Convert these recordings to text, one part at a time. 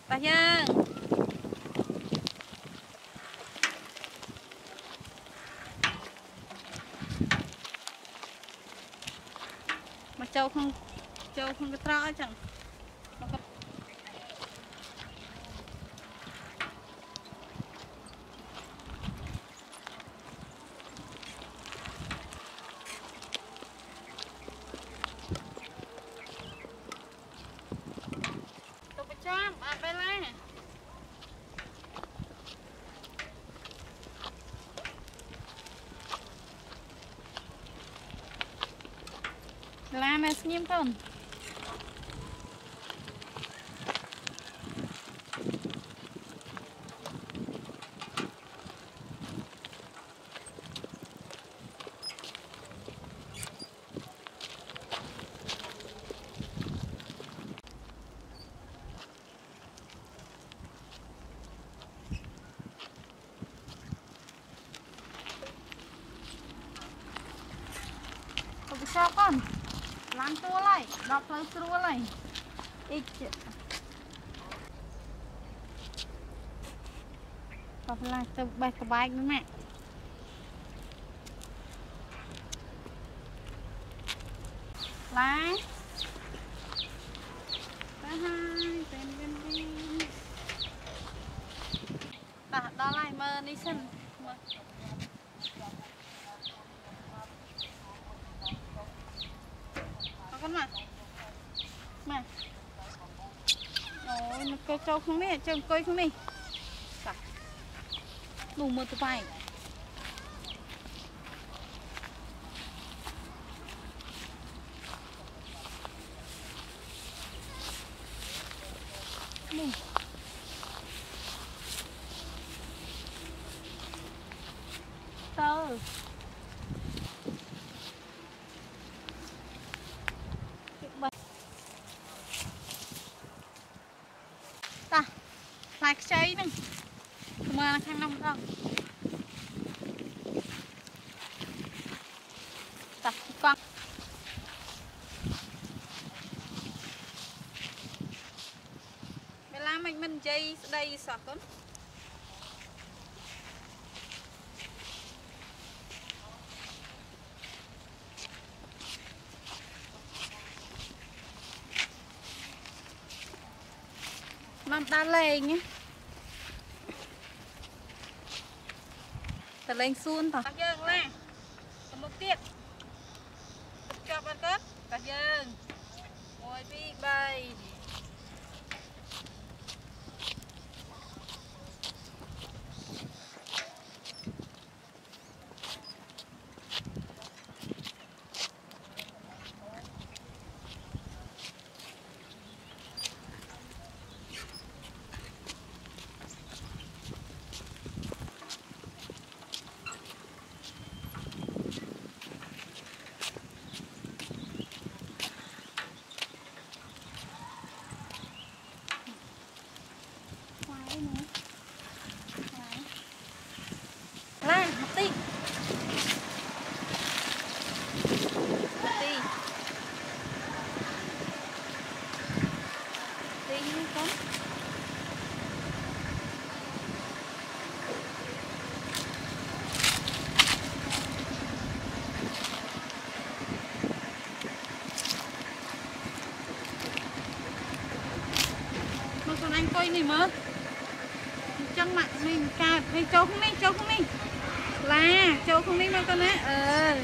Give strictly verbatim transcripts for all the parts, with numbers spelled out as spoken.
bà nha mà châu không châu không có trọ chẳng mà có... tôi phải cho à Bela Bela này xem con sao con làm tua lại đọc lời tua lại ít đọc là từ bài của bài nữa mẹ lá lá hai tên bên đi ta đó lại mơ đi sân con mà mà ôi nó coi trâu không biết trâu coi không đi đủ mưa tụi bay tơ ta lại cháy nè mà khăn nông không ta con Bela mình mình dây đây sọt con nó ta lên nhé ta lên xuân tao dương lên một tiết cho bạn cất cả dương ngồi đi bay là một tí một tí tí như con mà còn anh coi này mà chân mặt mình cà hay châu không đi châu không đi là châu không đi đâu con á ờ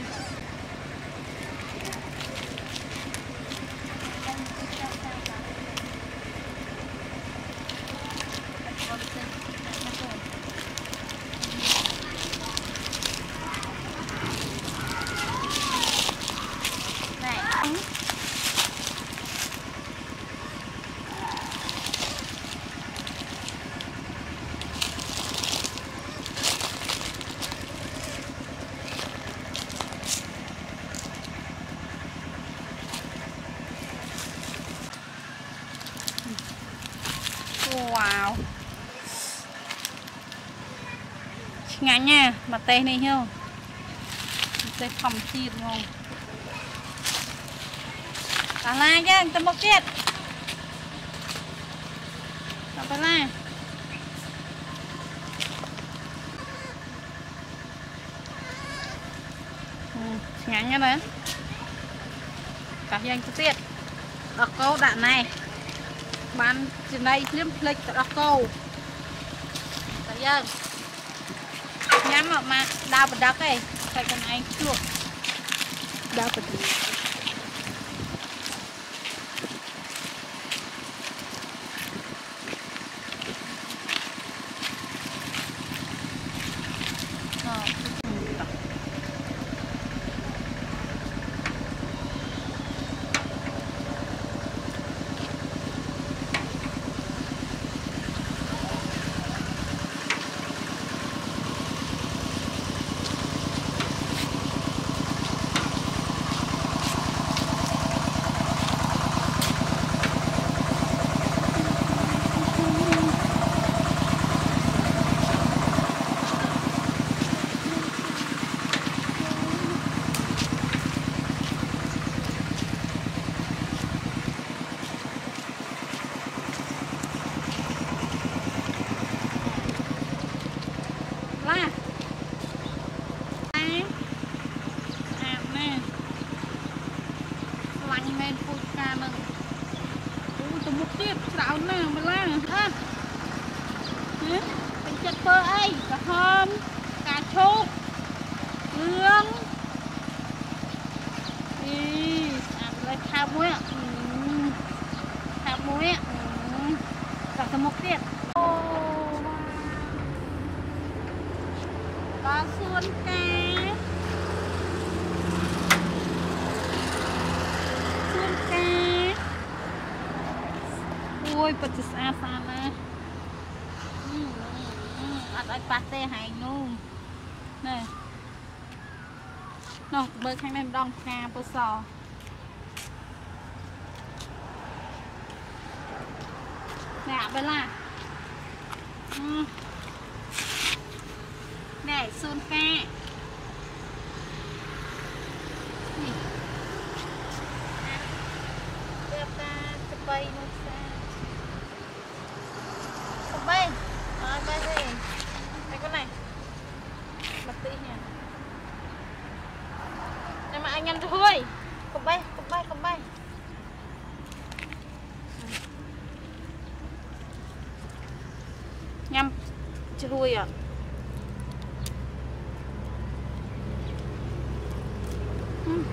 wow ngắn nha mà tê này không tê phòng chi đúng không à la chứ tao một chiếc Bela ngắn nhá đấy cả nhanh cho tiết đọc câu đạn này bán trên đây liếm lịch đọc câu cả dân nhắm mà mà đào bật đắc ấy phải cần anh chuộc đào bật chất phơ ấy, cả hôm, cả chốt, lương đi, ăn lấy thao muối ạ, thao muối ạ, cả cái mốc tiết. Có xuân cá, xuân cá, ôi, bật chích xa xa nè. Ăn ở pate hay luôn nè nó bơi khăn em đong ca bơ sò nè Bela nè xuân ca đẹp ta chụp bay nó xa chụp bay rồi bay đi đây con này bật tí nha nhưng mà anh nhanh thôi không bay không bay không bay nhâm chui à ừ.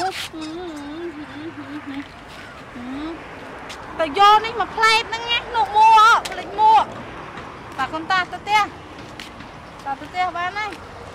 แต่โยนนี่มาเพลทนั่งไงหนูมัวเพลทมัวตาคนตาตาเตี้ยตาตาเตี้ยบ้านไหน